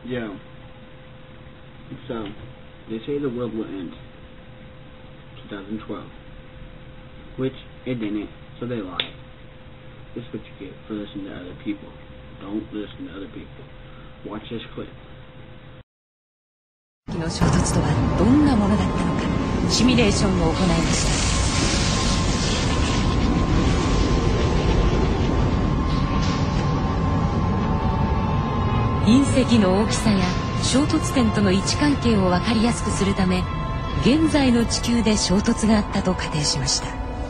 Yeah. So, they say the world will end 2012. Which, it didn't, so they lied. This is what you get for listening to other people. Don't listen to other people. Watch this clip. の衝突とはどんなものだったのかシミュレーションを行いました隕石の大きさや衝突点との位置関係を分かりやすくするため現在の地球で衝突があったと仮定しました。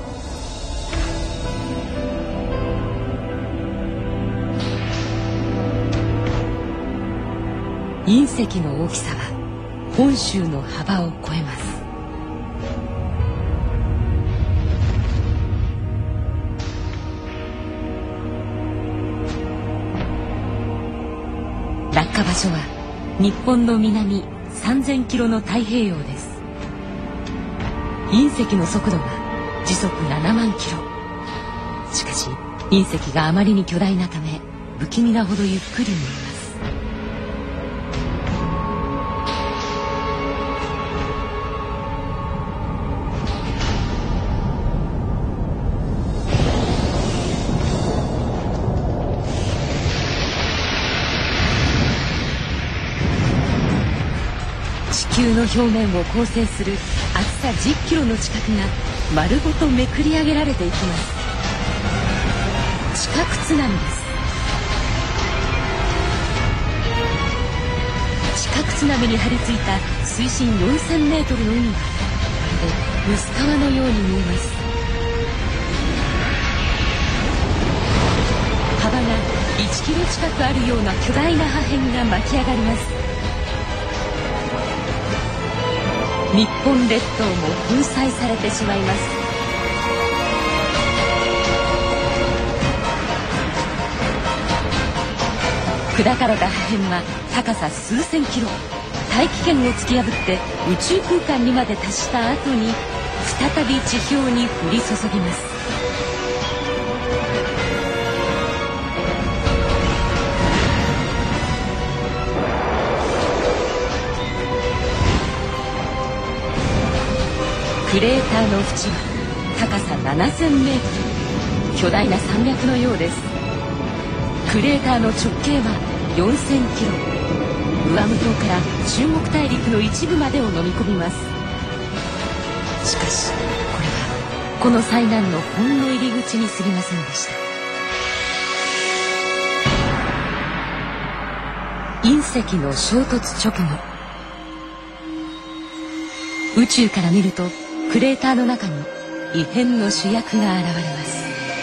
隕石の大きさは本州の幅を超えます。落下場所は日本の南3000キロの太平洋です。隕石の速度が時速7万キロ。しかし隕石があまりに巨大なため不気味なほどゆっくり見えます。地球の表面を構成する厚さ10キロの地殻が丸ごとめくり上げられていきます。地殻津波です。地殻津波に張り付いた水深4000メートルの海はまるで薄皮のように見えます。幅が1キロ近くあるような巨大な破片が巻き上がります。日本列島も粉砕されてしまいます。砕かれた破片は高さ数千キロ、大気圏を突き破って宇宙空間にまで達した後に再び地表に降り注ぎます。クレーターの縁は高さ7000メートル、巨大な山脈のようです。クレーターの直径は4000キロ、グアム島から中国大陸の一部までを飲み込みます。しかしこれはこの災難のほんの入り口に過ぎませんでした。隕石の衝突直後、宇宙から見るとクレーターの中に異変の主役が現れます。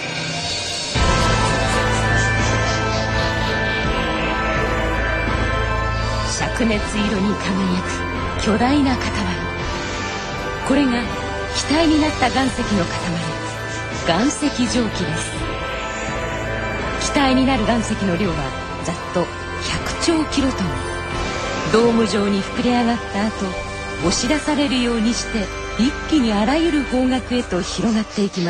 灼熱色に輝く巨大な塊。これが気体になった岩石の塊、岩石蒸気です。気体になる岩石の量はざっと100兆キロトン。ドーム状に膨れ上がった後、押し出されるようにして一気にあらゆる方角へと広がっていきます。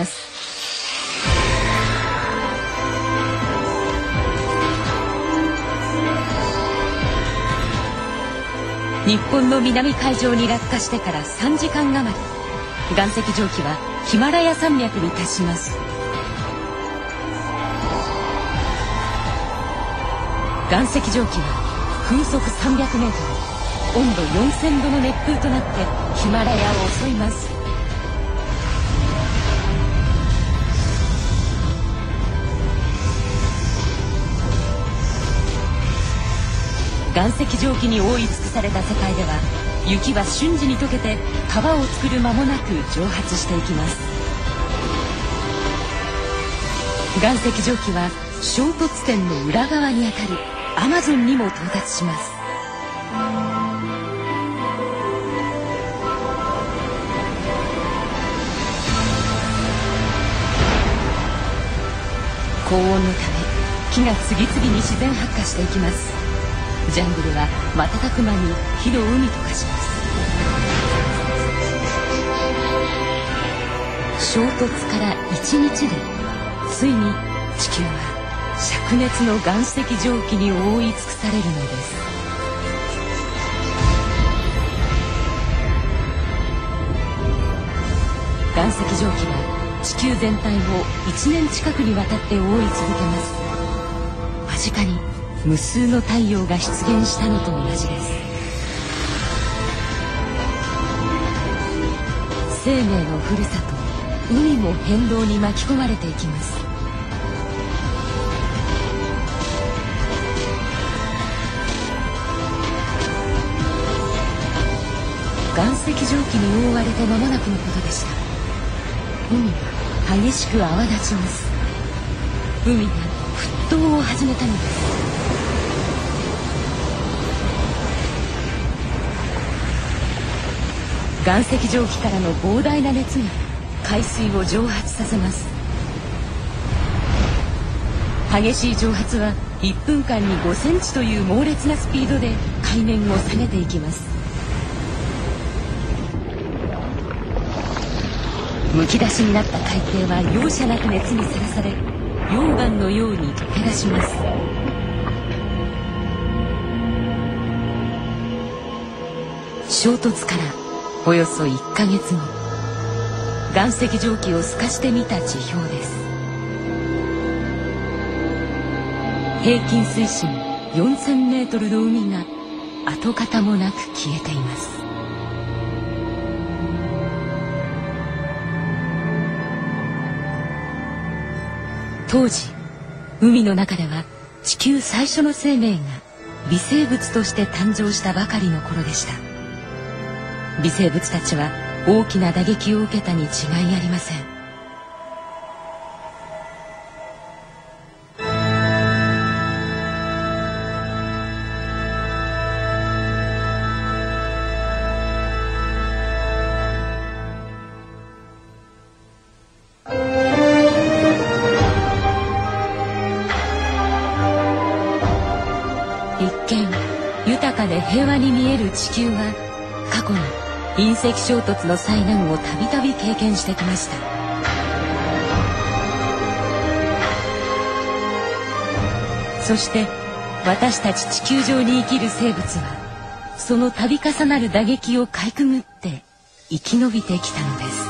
日本の南海上に落下してから3時間余り、岩石蒸気はヒマラヤ山脈に達します。岩石蒸気は風速300メートル、温度4000度の熱風となってヒマラヤを襲います。岩石蒸気に覆い尽くされた世界では、雪は瞬時に溶けて川を作る間もなく蒸発していきます。岩石蒸気は衝突点の裏側にあたるアマゾンにも到達します。高温のため木が次々に自然発火していきます。ジャングルは瞬く間に火の海と化します。衝突から1日でついに地球は灼熱の岩石蒸気に覆い尽くされるのです。 岩石蒸気は地球全体を1年近くにわたって覆い続けます。間近に無数の太陽が出現したのと同じです。生命のふるさと海も変動に巻き込まれていきます。岩石蒸気に覆われて間もなくのことでした。海が激しく泡立ちます。海が沸騰を始めたのです。岩石蒸気からの膨大な熱が海水を蒸発させます。激しい蒸発は1分間に5センチという猛烈なスピードで海面を下げていきます。むき出しになった海底は容赦なく熱にさらされ、溶岩のように溶け出します。衝突からおよそ1ヶ月後、岩石蒸気を透かしてみた地表です。平均水深4000メートルの海が跡形もなく消えています。当時、海の中では地球最初の生命が微生物として誕生したばかりの頃でした。微生物たちは大きな打撃を受けたに違いありません。一見豊かで平和に見える地球は過去に隕石衝突の災難をたびたび経験してきました。そして私たち地球上に生きる生物はその度重なる打撃をかいくぐって生き延びてきたのです。